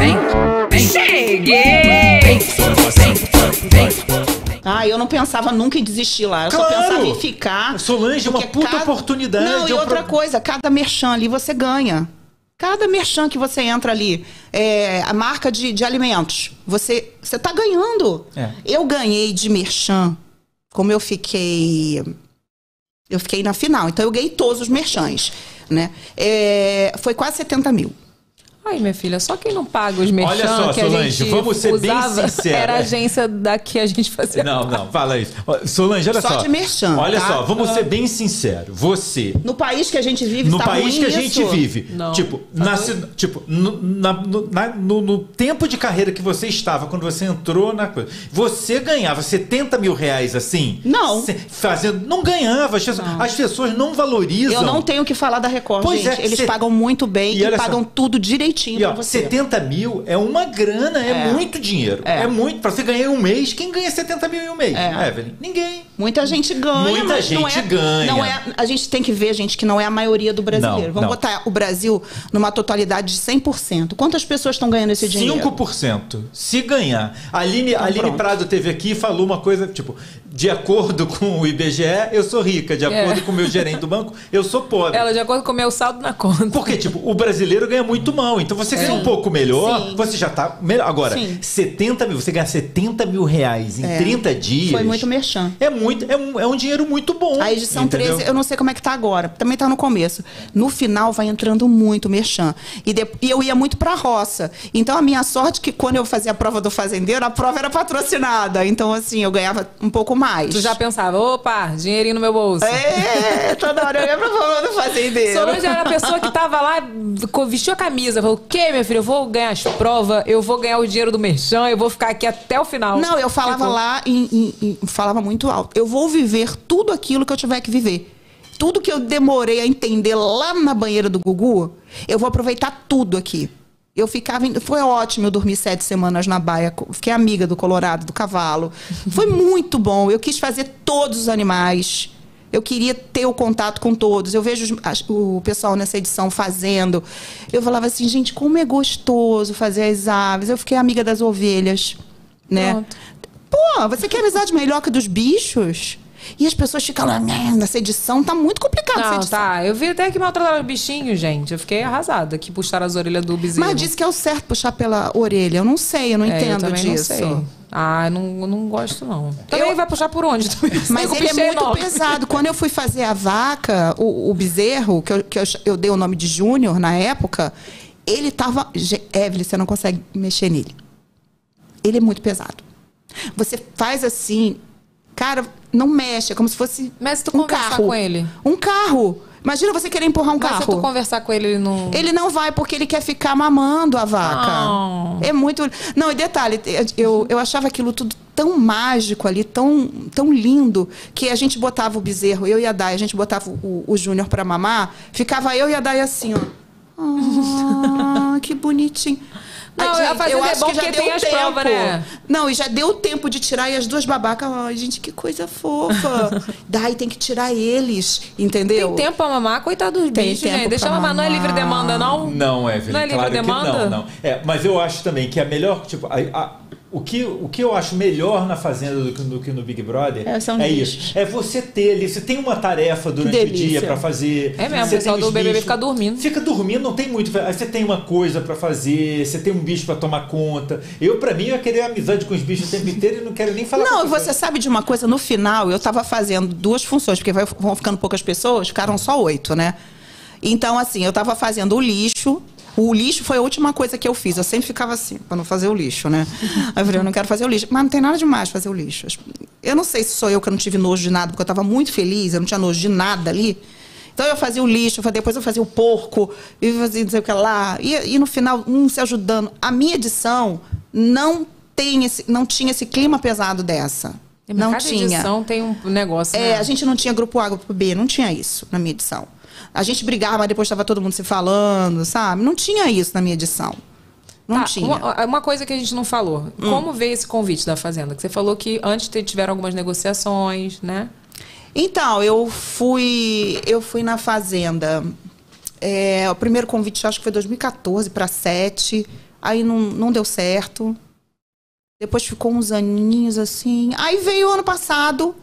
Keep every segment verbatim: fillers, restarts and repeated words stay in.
vem, vem. Cheguei! Vem, vem, vem. Ah, eu não pensava nunca em desistir lá. Eu Claro. só pensava em ficar. Solange, uma porque puta cada... oportunidade. Não, e é um outra pro- coisa, cada merchan ali você ganha. Cada merchan que você entra ali, é, a marca de, de alimentos, você, você tá ganhando. É. Eu ganhei de merchan, como eu fiquei... Eu fiquei na final, então eu ganhei todos os merchans, né? É, foi quase setenta mil. Ai, minha filha, só quem não paga os merchan Olha só, que a Solange, gente vamos ser bem usava sinceros. era a agência da que a gente fazia. Não, não, fala isso. Ó, Solange, olha Só só. de merchan, Olha tá? só, vamos ser bem sinceros. Você, No país que a gente vive, no tá país ruim que a isso? gente vive, Não. tipo, na, ci- tipo no, na- no, na- no- no tempo de carreira que você estava, quando você entrou na coisa, você ganhava setenta mil reais assim? Não. Se- Fazendo, não ganhava. As pessoas não, as pessoas não valorizam. Eu não tenho o que falar da Record, Pois gente. é, Eles cê- pagam muito bem E e, olha pagam só. tudo direitinho E, ó, pra você. setenta mil é uma grana, é, É. muito dinheiro. É. É. muito. Pra você ganhar em um mês, quem ganha setenta mil em um mês? É. Evelyn? Ninguém. Muita gente ganha, Muita mas não gente é, ganha. Não é, a gente tem que ver, gente, que não é a maioria do brasileiro. Não, Vamos não. botar o Brasil numa totalidade de cem por cento. Quantas pessoas estão ganhando esse dinheiro? cinco por cento. Se ganhar. A Aline, a Aline pronto. Prado teve aqui e falou uma coisa, tipo, de acordo com o I B G E, eu sou rica. De acordo É. com o meu gerente do banco, eu sou pobre. Ela, de acordo com o meu saldo na conta. Porque, tipo, o brasileiro ganha muito mal. Então você ganha Sim. um pouco melhor, Sim. você já tá melhor. Agora, Sim. setenta mil, você ganhar setenta mil reais em É. trinta dias. Foi muito merchan. É muito, é um, é um dinheiro muito bom. A edição entendeu? treze, eu não sei como é que tá agora. Também tá no começo. No final vai entrando muito merchan. E, de- e eu ia muito pra roça. Então a minha sorte é que quando eu fazia a prova do fazendeiro, a prova era patrocinada. Então, assim, eu ganhava um pouco mais. Tu já pensava, opa, dinheirinho no meu bolso. É, toda hora eu ia pra prova do fazendeiro. Solange era a pessoa que tava lá, co- vestiu a camisa, falou, o quê, minha filha? Eu vou ganhar as provas, eu vou ganhar o dinheiro do merchan, eu vou ficar aqui até o final. Não, eu falava Tipo, lá e, e- e falava muito alto. Eu vou viver tudo aquilo que eu tiver que viver. Tudo que eu demorei a entender lá na banheira do Gugu, eu vou aproveitar tudo aqui. Eu ficava. em- Foi ótimo, eu dormi sete semanas na baia. co- Fiquei amiga do Colorado, do cavalo. Foi muito bom. Eu quis fazer todos os animais. Eu queria ter o contato com todos. Eu vejo os- as- o pessoal nessa edição fazendo. Eu falava assim, gente, como é gostoso fazer as aves. Eu fiquei amiga das ovelhas, né? Pronto. Pô, você quer amizade melhor que dos bichos? E as pessoas ficam lá, "Né, nessa edição tá muito complicado essa Não, edição." tá. Eu vi até que maltrataram os bichinhos, gente. Eu fiquei arrasada que puxaram as orelhas do bezerro. Mas disse que é o certo puxar pela orelha. Eu não sei, eu não É, eu entendo também disso. não sei. Ah, eu não, eu não gosto, não. Também Eu- vai puxar por onde? Mas O ele é bicho muito enorme. pesado. Quando eu fui fazer a vaca, o, o bezerro, que, eu, que eu, eu dei o nome de Júnior na época, ele tava... Ge- Evelyn, você não consegue mexer nele. Ele é muito pesado. Você faz assim... Cara, não mexe, é como se fosse Mas se tu um conversar carro. com ele? Um carro. Imagina você querer empurrar um Mas se carro. tu conversar com ele, ele não... Ele não vai porque ele quer ficar mamando a vaca. Ah. É muito... Não, e detalhe, eu, eu achava aquilo tudo tão mágico ali, tão, tão lindo, que a gente botava o bezerro, eu e a Dai, a gente botava o, o Júnior pra mamar, ficava eu e a Dai assim, ó. Ah, que bonitinho. Não, Ai, a fazenda é acho bom que já porque deu tem as tempo. provas, né? Não, e já deu tempo de tirar e as duas babacas, ai, gente, que coisa fofa. Daí tem que tirar eles, entendeu? Tem tempo pra mamar? Coitado dos Tem bichos, tempo gente. Deixa pra mamar. Não é livre mamar. demanda, não? Não, Evelyn, Não é livre claro que demanda? não, não. É, mas eu acho também que a melhor, tipo, a- a- o, que, o que eu acho melhor na Fazenda do que, do que no Big Brother É, são é bichos. isso. É você ter ali, você tem uma tarefa durante o Delícia. dia pra fazer. É mesmo, você o pessoal tem os do B B B bichos- fica dormindo. Fica dormindo, não tem muito. Aí você tem uma coisa pra fazer, você tem um bicho pra tomar conta. Eu, pra mim, eu ia querer amizade com os bichos o tempo inteiro e não quero nem falar Não, com você sabe de uma coisa? No final, eu tava fazendo duas funções, porque vai- vão ficando poucas pessoas, ficaram só oito, né? Então, assim, eu tava fazendo o lixo. O lixo foi a última coisa que eu fiz. Eu sempre ficava assim, pra não fazer o lixo, né? Aí eu falei, eu não quero fazer o lixo. Mas não tem nada demais fazer o lixo. Eu não sei se sou eu que eu não tive nojo de nada, porque eu tava muito feliz, eu não tinha nojo de nada ali. Então eu fazia o lixo, depois eu fazia o porco, e fazia não sei o que lá. E, e no final, um se ajudando. A minha edição não, tem esse, não tinha esse clima pesado dessa. Mas Não cada tinha. edição tem um negócio, É, né? a gente não tinha grupo A, grupo B, não tinha isso na minha edição. A gente brigava, mas depois estava todo mundo se falando, sabe? Não tinha isso na minha edição. Não Tá, tinha. Uma, uma coisa que a gente não falou. Como veio esse convite da Fazenda? Que você falou que antes te- tiveram algumas negociações, né? Então, eu fui, eu fui na Fazenda. É, o primeiro convite, acho que foi dois mil e quatorze para sete. Aí não, não deu certo. Depois ficou uns aninhos assim. Aí veio o ano passado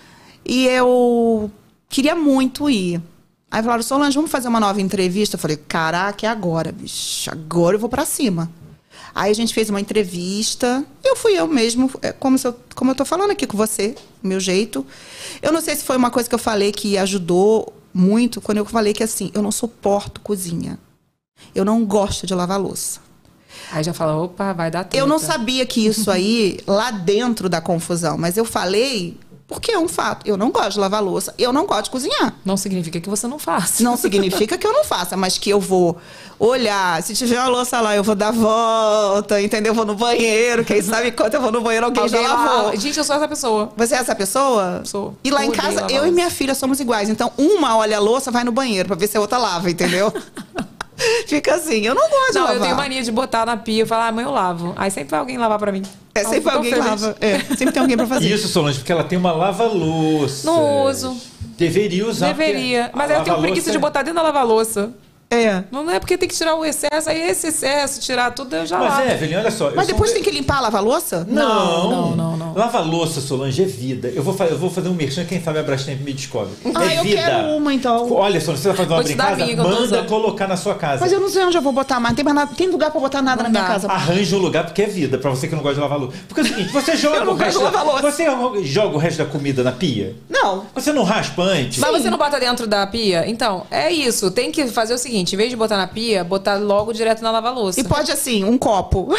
e eu queria muito ir. Aí falaram, Solange, vamos fazer uma nova entrevista? Eu falei, caraca, é agora, bicho. Agora eu vou pra cima. Aí a gente fez uma entrevista. Eu fui eu mesmo, como, se eu, como eu tô falando aqui com você, do meu jeito. Eu não sei se foi uma coisa que eu falei que ajudou muito, quando eu falei que assim, eu não suporto cozinha. Eu não gosto de lavar louça. Aí já fala, opa, vai dar tempo. Eu não sabia que isso aí, lá dentro da confusão, mas eu falei porque é um fato. Eu não gosto de lavar louça, eu não gosto de cozinhar. Não significa que você não faça. Não significa que eu não faça, mas que eu vou olhar. Se tiver uma louça lá, eu vou dar volta, entendeu? Eu vou no banheiro. Quem sabe quando eu vou no banheiro, alguém, Alguém já lavou. lá. Gente, eu sou essa pessoa. Você é essa pessoa? Sou. E lá em Odeio casa, lavar eu e louça. minha filha somos iguais. Então, uma olha a louça, vai no banheiro pra ver se a outra lava, entendeu? Fica assim, eu não gosto de Não, lavar. eu tenho mania de botar na pia e falar, ah, mãe, eu lavo. Aí sempre vai alguém lavar pra mim. É, Eu sempre fico alguém feliz. lava. É, sempre tem alguém pra fazer. Isso, Solange, porque ela tem uma lava-louça. Não uso. Deveria usar. Deveria. porque Mas a aí eu tenho lava-louça preguiça de é- botar dentro da lava-louça. É. Não é porque tem que tirar o excesso, aí esse excesso, tirar tudo, eu já Mas lavo. é, Evelyn, olha só. eu Mas sou depois um de- tem que limpar a lava-louça? Não, Não, não, não. Lava-louça, Solange, é vida. Eu vou, fa- eu vou fazer um merchan, quem sabe a Brastemp me descobre. Ah, é eu vida. quero uma, então. Olha, Solange, você vai fazer uma Vou te obra em dar a casa? minha que eu tô Manda usando. colocar na sua casa. Mas eu não sei onde eu vou botar mais. Não tem, mais nada, tem lugar pra botar nada Não na minha dá. casa. Arranja um lugar, porque é vida, pra você que não gosta de lavar louça. Porque é o seguinte, você joga Eu não o resto. gosto de lavar louça. Você joga o resto da comida na pia? Não. Você não raspa antes? Mas você não bota dentro da pia? Então, é isso. Tem que fazer o seguinte, em vez de botar na pia, botar logo direto na lava-louça. E pode assim, um copo.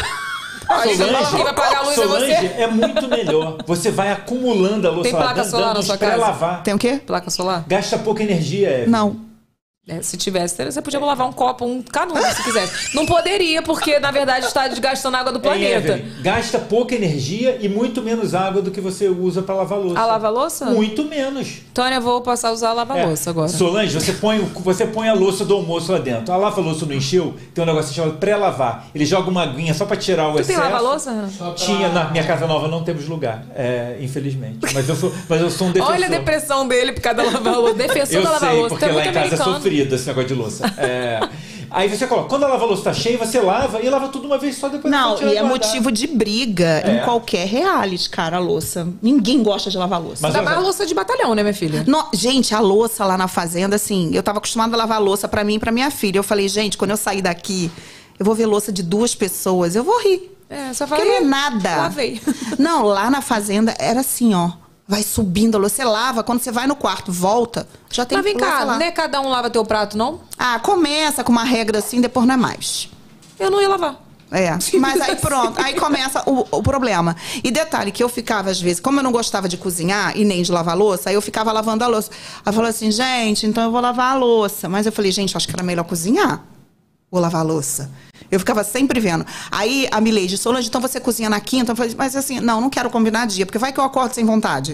Aí você fala, quem vai pagar a luz é Solange, você. é muito melhor. Você vai acumulando a louça Tem lá placa dentro, solar dando na uns sua casa? pré-lavar. Tem o quê? Placa solar? Gasta pouca energia, Evelyn. Não. É, se tivesse, você podia lavar um copo, um canudo, se quisesse. Não poderia, porque, na verdade, está desgastando a água do Hein, planeta. Evelyn? Gasta pouca energia e muito menos água do que você usa para lavar louça. A lava-louça? Muito menos. Tônia, eu vou passar a usar a lava-louça É. agora. Solange, você põe, o- você põe a louça do almoço lá dentro. A lava-louça não encheu, tem um negócio chamado pré-lavar. Ele joga uma aguinha só para tirar o Tu tem excesso. lava-louça, Renan? Tinha, na minha casa nova não temos lugar, é, infelizmente. Mas eu sou, mas eu sou um defensor. Olha a depressão dele por causa da lava-louça. Defensor Eu da sei, lava-louça. porque Tu é lá muito em casa é americano. sofrido esse negócio de louça. É. Aí você coloca, quando a lava-louça tá cheia, você lava e lava tudo uma vez só, depois Não, você tira e é guardar. motivo de briga É. em qualquer reality, cara, a louça. Ninguém gosta de lavar louça. Mas Ainda olha- mais louça de batalhão, né, minha filha? No- gente, a louça lá na fazenda, assim, eu tava acostumada a lavar louça pra mim e pra minha filha. Eu falei, gente, quando eu sair daqui, eu vou ver louça de duas pessoas, eu vou rir. É, só fala. Porque não é nada. Lavei. Não, lá na fazenda era assim, ó. Vai subindo a louça. Você lava, quando você vai no quarto, volta, já tem Mas vem louça cá, lá. não é cada um lava teu prato, não? Ah, começa com uma regra assim, depois não é mais. Eu não ia lavar. É, mas aí pronto, aí começa o, o problema. E detalhe que eu ficava, às vezes, como eu não gostava de cozinhar e nem de lavar louça, aí eu ficava lavando a louça. Aí eu falei assim, gente, então eu vou lavar a louça. Mas eu falei, gente, acho que era melhor cozinhar. Vou lavar a louça. Eu ficava sempre vendo. Aí a Mileide, Solange, então você cozinha na quinta? Eu falei, mas assim, não, não quero combinar dia, porque vai que eu acordo sem vontade.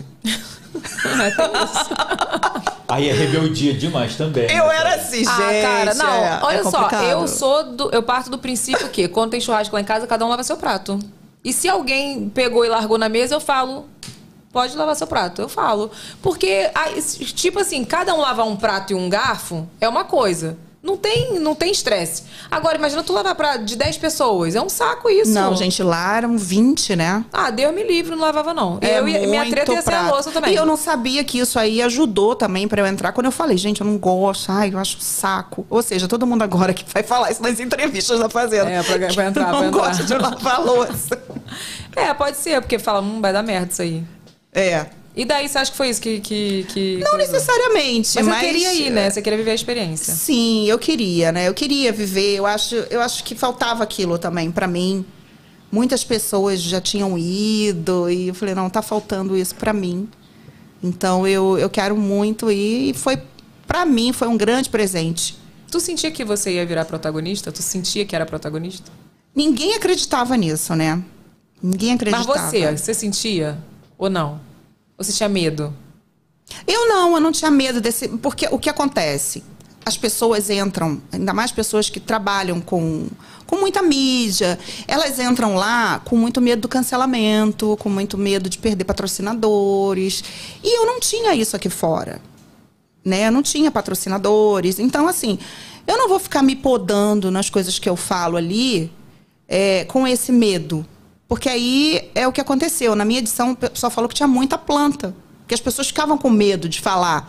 Aí é rebeldia demais também. Eu era assim, gente. Ah, cara, não. é- olha é só, complicado. eu sou do, eu parto do princípio que quando tem churrasco lá em casa, cada um lava seu prato. E se alguém pegou e largou na mesa, eu falo, pode lavar seu prato. Eu falo. Porque, aí, tipo assim, cada um lavar um prato e um garfo é uma coisa. Não tem, não tem estresse. Agora, imagina tu lavar pra, de dez pessoas. É um saco isso. Não, gente, lá eram vinte, né? Ah, Deus me livre, não lavava não. É eu ia, minha muito treta ia ser a prato. louça também. E eu não sabia que isso aí ajudou também pra eu entrar. Quando eu falei, gente, eu não gosto, ai, eu acho saco. Ou seja, todo mundo agora que vai falar isso nas entrevistas da Fazenda. É, pra- pra entrar, não pra entrar. gosta de lavar louça. É, pode ser, porque fala, hum, vai dar merda isso aí. É. E daí, você acha que foi isso que... que, que Não coisou? necessariamente, Mas, mas... você queria ir, né? Você queria viver a experiência. Sim, eu queria, né? Eu queria viver. Eu acho, eu acho que faltava aquilo também pra mim. Muitas pessoas já tinham ido e eu falei, não, tá faltando isso pra mim. Então eu, eu quero muito ir e foi pra mim foi um grande presente. Tu sentia que você ia virar protagonista? Tu sentia que era protagonista? Ninguém acreditava nisso, né? Ninguém acreditava. Mas você, você sentia ou não? Ou você tinha medo? Eu não, eu não tinha medo desse. Porque o que acontece? As pessoas entram, ainda mais pessoas que trabalham com, com muita mídia, elas entram lá com muito medo do cancelamento, com muito medo de perder patrocinadores. E eu não tinha isso aqui fora. Né? Eu não tinha patrocinadores. Então, assim, eu não vou ficar me podando nas coisas que eu falo ali é, com esse medo. Porque aí é o que aconteceu. Na minha edição, o pessoal falou que tinha muita planta. Que as pessoas ficavam com medo de falar.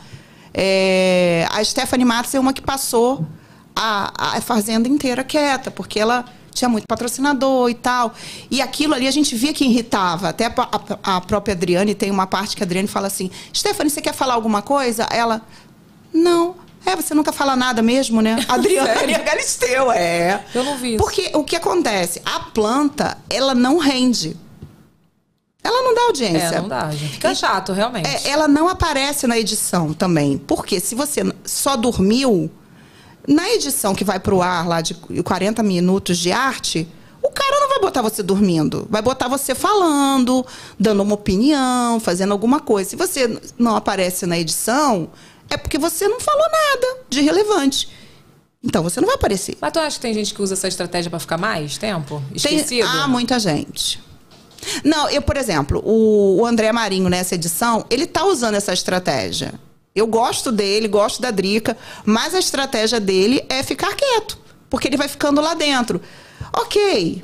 É, a Stephanie Matos é uma que passou a, a fazenda inteira quieta, porque ela tinha muito patrocinador e tal. E aquilo ali a gente via que irritava. Até a, a, a própria Adriane, tem uma parte que a Adriane fala assim, Stephanie, você quer falar alguma coisa? Ela, não. É, você nunca fala nada mesmo, né? Adriane Galisteu, é. Eu não vi isso. Porque o que acontece? A planta, ela não rende. Ela não dá audiência. É, não dá, gente. Fica chato, realmente. É, ela não aparece na edição também. Porque se você só dormiu, na edição que vai pro ar lá de quarenta minutos de arte, o cara não vai botar você dormindo. Vai botar você falando, dando uma opinião, fazendo alguma coisa. Se você não aparece na edição, é porque você não falou nada de relevante. Então você não vai aparecer. Mas tu acha que tem gente que usa essa estratégia pra ficar mais tempo? Tem, Esquecido? ah, muita gente. Não, eu, por exemplo, o, o André Marinho nessa edição, ele tá usando essa estratégia. Eu gosto dele, gosto da Drica, mas a estratégia dele é ficar quieto, porque ele vai ficando lá dentro. Ok,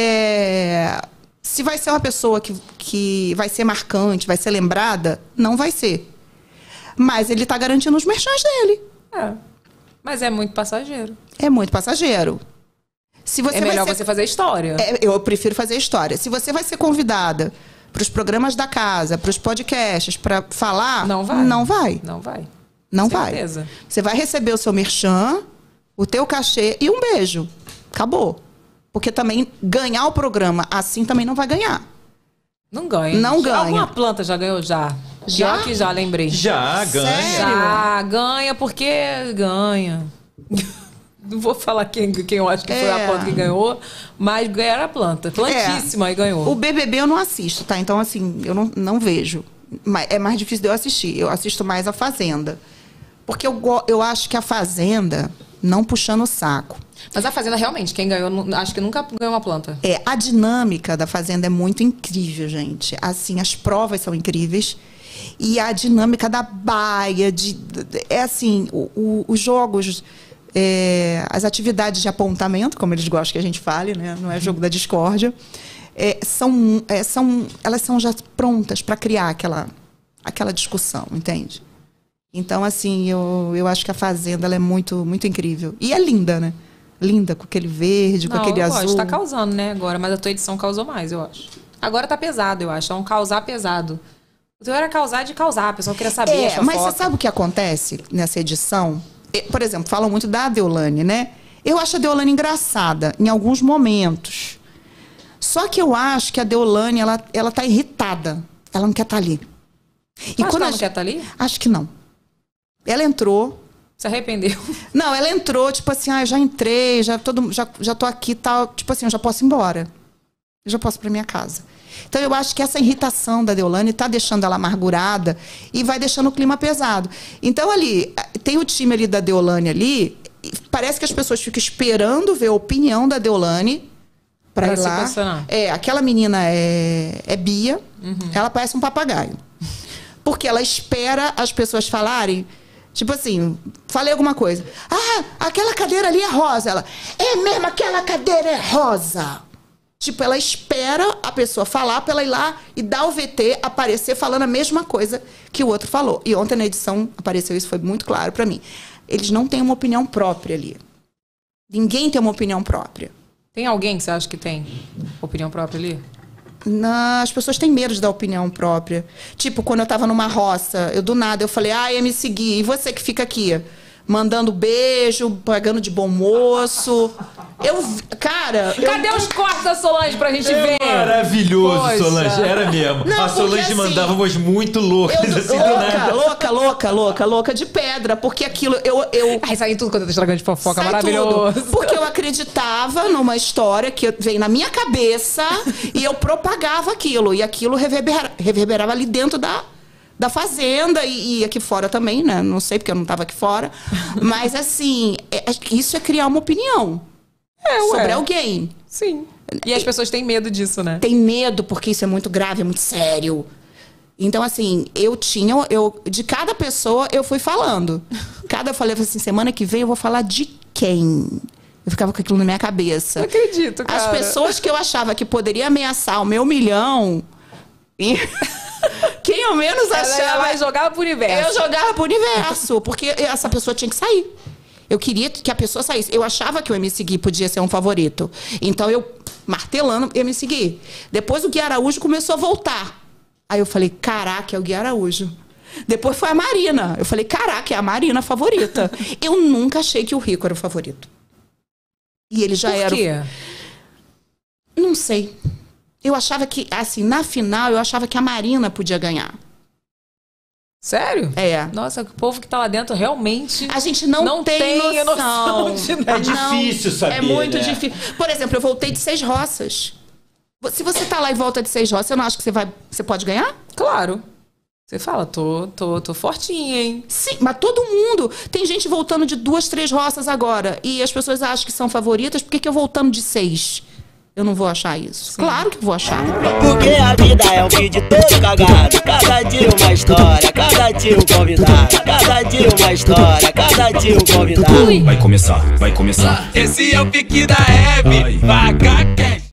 é, se vai ser uma pessoa que, que vai ser marcante, vai ser lembrada, não vai ser. Mas ele tá garantindo os merchans dele. É, mas é muito passageiro. É muito passageiro. Se você é melhor vai ser... você fazer história. É, eu prefiro fazer história. Se você vai ser convidada para os programas da casa, para os podcasts, para falar... Não vai. Não vai. Não vai. Não Com vai. certeza. Você vai receber o seu merchan, o teu cachê e um beijo. Acabou. Porque também ganhar o programa assim também não vai ganhar. Não ganha. Não Já, ganha. Alguma planta já ganhou? Já. Já? Pior que já, lembrei. Já, ganha. Sério? Já, ganha porque ganha. Não vou falar quem, quem eu acho que foi É. a planta que ganhou, mas ganharam a planta. Plantíssima É. e ganhou. O B B B eu não assisto, tá? Então, assim, eu não, não vejo. Mas é mais difícil de eu assistir. Eu assisto mais a Fazenda. Porque eu, go- eu acho que a Fazenda, não puxando o saco. Mas a Fazenda, realmente, quem ganhou, nu- acho que nunca ganhou uma planta. É, a dinâmica da Fazenda é muito incrível, gente. Assim, as provas são incríveis. E a dinâmica da baia, de, de- é assim, o- o- os jogos, é, as atividades de apontamento, como eles gostam que a gente fale, né? Não é jogo da discórdia, é, são, é, são, elas são já prontas para criar aquela, aquela discussão, entende? Então, assim, eu, eu acho que a Fazenda ela é muito, muito incrível. E é linda, né? Linda, com aquele verde, com Não, aquele eu azul. gosto, tá causando, né, agora. Mas a tua edição causou mais, eu acho. Agora tá pesado, eu acho. É um causar pesado. O teu era causar de causar, a pessoa queria saber a É, sua mas foto. você sabe o que acontece nessa edição? E, Por exemplo, falam muito da Deolane, né? Eu acho a Deolane engraçada em alguns momentos. Só que eu acho que a Deolane, ela, ela tá irritada. Ela não quer estar ali. E Mas quando ela a não gente- quer estar ali? Acho que não. Ela entrou. Se arrependeu. Não, ela entrou, tipo assim, ah, já entrei, já, todo, já, já tô aqui e tal. Tipo assim, eu já posso ir embora. Eu já posso ir pra minha casa. Então, eu acho que essa irritação da Deolane tá deixando ela amargurada e vai deixando o clima pesado. Então, ali, tem o time ali da Deolane ali, e parece que as pessoas ficam esperando ver a opinião da Deolane pra Pra ir se lá. posicionar. É, aquela menina é, é Bia, Uhum. ela parece um papagaio. Porque ela espera as pessoas falarem. Tipo assim, falei alguma coisa. Ah, aquela cadeira ali é rosa. Ela, é mesmo, aquela cadeira é rosa. Tipo, ela espera a pessoa falar pra ela ir lá e dar o V T, aparecer falando a mesma coisa que o outro falou. E ontem na edição apareceu isso, foi muito claro pra mim. Eles não têm uma opinião própria ali. Ninguém tem uma opinião própria. Tem alguém que você acha que tem opinião própria ali? Não, as pessoas têm medo de dar opinião própria. Tipo, quando eu tava numa roça, eu do nada, eu falei, ah, ia me seguir. E você que fica aqui, mandando beijo, pagando de bom moço. Eu, cara... eu- Cadê os cortes da Solange pra gente É ver? maravilhoso, Poxa. Solange. Era mesmo. Não, a Solange porque, assim, mandava umas muito loucas, Eu, assim, do nada. louca, louca, louca, louca, louca de pedra, porque aquilo, eu, eu Ai, sai tudo quando eu tô estragando de fofoca, sai maravilhoso. tudo. Porque eu acreditava numa história que veio na minha cabeça e eu propagava aquilo. E aquilo reverbera, reverberava ali dentro da, da fazenda e, e aqui fora também, né? Não sei, porque eu não estava aqui fora. Mas, assim, é- isso é criar uma opinião É, ué. sobre alguém. Sim. E as pessoas têm medo disso, né? Tem medo, porque isso é muito grave, é muito sério. Então, assim, eu tinha, eu, de cada pessoa eu fui falando. Cada eu falei assim, semana que vem eu vou falar de quem? Eu ficava com aquilo na minha cabeça. Não acredito, cara. As pessoas que eu achava que poderia ameaçar o meu milhão... E... Quem eu menos achava... Ela vai jogar pro universo. Eu jogava pro universo, porque essa pessoa tinha que sair. Eu queria que a pessoa saísse. Eu achava que o M C Gui podia ser um favorito. Então eu, martelando, M C Gui. Depois o Gui Araújo começou a voltar. Aí eu falei, caraca, é o Gui Araújo. Depois foi a Marina. Eu falei, caraca, é a Marina a favorita. Eu nunca achei que o Rico era o favorito. E ele já era... Por quê? Não sei. Eu achava que, assim, na final, eu achava que a Marina podia ganhar. Sério? É. Nossa, o povo que tá lá dentro realmente... A gente não, não tem, tem noção. noção de É nada. difícil saber, É muito né? difícil. Por exemplo, eu voltei de Seis Roças. Se você tá lá e volta de Seis Roças, você não acha que você, vai, você pode ganhar? Claro. Você fala, tô, tô, tô fortinha, hein? Sim, mas todo mundo. Tem gente voltando de duas, três roças agora. E as pessoas acham que são favoritas. Por que que eu voltando de seis? Eu não vou achar isso. Sim. Claro que eu vou achar. Porque a vida é um vídeo todo cagado. Cada dia uma história, cada dia um convidado. Cada dia uma história, cada dia um convidado. Vai começar, vai começar. Esse é o pique da Hebe, vaca quente.